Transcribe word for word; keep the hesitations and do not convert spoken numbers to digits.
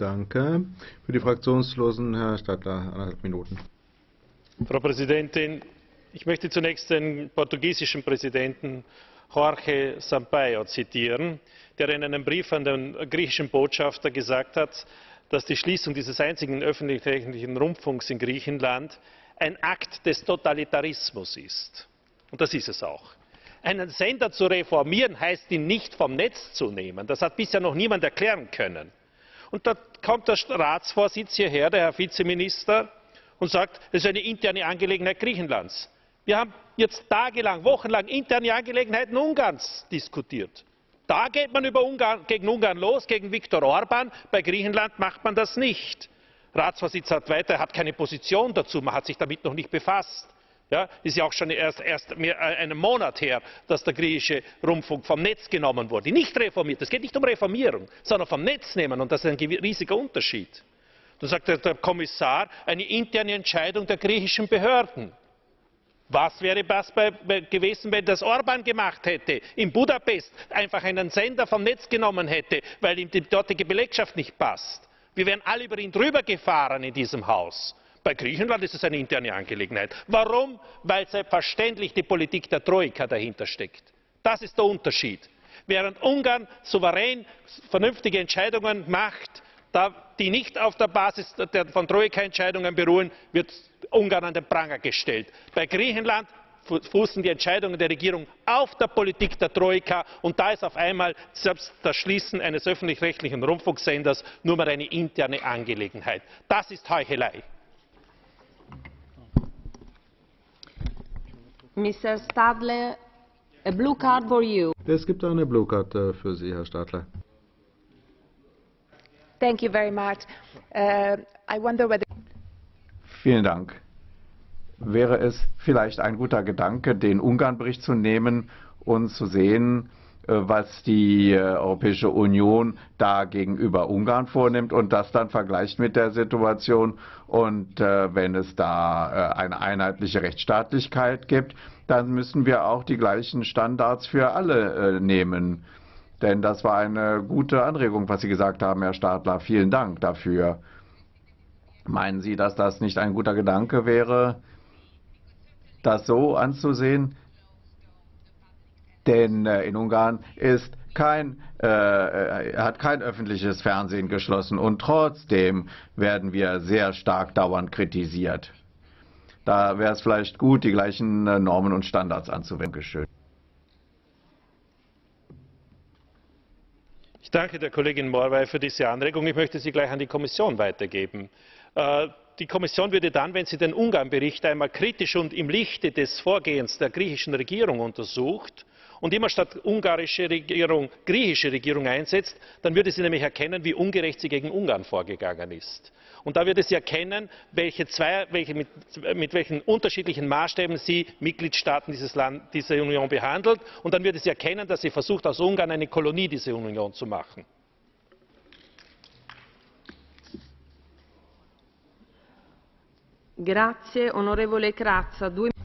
Danke. Für die Fraktionslosen, Herr Stadler, eineinhalb Minuten. Frau Präsidentin, ich möchte zunächst den portugiesischen Präsidenten Jorge Sampaio zitieren, der in einem Brief an den griechischen Botschafter gesagt hat, dass die Schließung dieses einzigen öffentlich-rechtlichen Rundfunks in Griechenland ein Akt des Totalitarismus ist. Und das ist es auch. Einen Sender zu reformieren, heißt ihn nicht vom Netz zu nehmen. Das hat bisher noch niemand erklären können. Und da kommt der Ratsvorsitz hierher, der Herr Vizeminister, und sagt, das ist eine interne Angelegenheit Griechenlands. Wir haben jetzt tagelang, wochenlang interne Angelegenheiten Ungarns diskutiert. Da geht man über Ungarn, gegen Ungarn los, gegen Viktor Orban. Bei Griechenland macht man das nicht. Der Ratsvorsitz sagt weiter, er hat keine Position dazu, man hat sich damit noch nicht befasst. Ja, ist ja auch schon erst, erst mehr, äh, einen Monat her, dass der griechische Rundfunk vom Netz genommen wurde. Nicht reformiert. Es geht nicht um Reformierung, sondern vom Netz nehmen. Und das ist ein riesiger Unterschied. Dann sagt der, der Kommissar, eine interne Entscheidung der griechischen Behörden. Was wäre das bei, bei, gewesen, wenn das Orban gemacht hätte, in Budapest einfach einen Sender vom Netz genommen hätte, weil ihm die dortige Belegschaft nicht passt? Wir wären alle über ihn drüber gefahren in diesem Haus. Bei Griechenland ist es eine interne Angelegenheit. Warum? Weil selbstverständlich die Politik der Troika dahinter steckt. Das ist der Unterschied. Während Ungarn souverän vernünftige Entscheidungen macht, die nicht auf der Basis von Troika-Entscheidungen beruhen, wird Ungarn an den Pranger gestellt. Bei Griechenland fußen die Entscheidungen der Regierung auf der Politik der Troika, und da ist auf einmal selbst das Schließen eines öffentlich-rechtlichen Rundfunksenders nur mal eine interne Angelegenheit. Das ist Heuchelei. Mister Stadler, a blue card for you. Es gibt eine Blue Card äh, für Sie, Herr Stadler. Thank you very much. Uh, I wonder whether Vielen Dank. Wäre es vielleicht ein guter Gedanke, den Ungarn-Bericht zu nehmen und zu sehen, was die Europäische Union da gegenüber Ungarn vornimmt und das dann vergleicht mit der Situation, und äh, wenn es da äh, eine einheitliche Rechtsstaatlichkeit gibt, dann müssen wir auch die gleichen Standards für alle äh, nehmen. Denn das war eine gute Anregung, was Sie gesagt haben, Herr Stadler. Vielen Dank dafür. Meinen Sie, dass das nicht ein guter Gedanke wäre, das so anzusehen? Denn äh, in Ungarn ist kein, äh, hat kein öffentliches Fernsehen geschlossen, und trotzdem werden wir sehr stark dauernd kritisiert. Da wäre es vielleicht gut, die gleichen äh, Normen und Standards anzuwenden. Schön. Ich danke der Kollegin Morvai für diese Anregung. Ich möchte sie gleich an die Kommission weitergeben. Äh, Die Kommission würde dann, wenn sie den Ungarn-Bericht einmal kritisch und im Lichte des Vorgehens der griechischen Regierung untersucht und immer statt ungarische Regierung griechische Regierung einsetzt, dann würde sie nämlich erkennen, wie ungerecht sie gegen Ungarn vorgegangen ist. Und da würde sie erkennen, welche zwei, welche mit, mit welchen unterschiedlichen Maßstäben sie Mitgliedstaaten dieses Land, dieser Union behandelt. Und dann würde sie erkennen, dass sie versucht, aus Ungarn eine Kolonie dieser Union zu machen. Grazie, onorevole Kratsa. Due...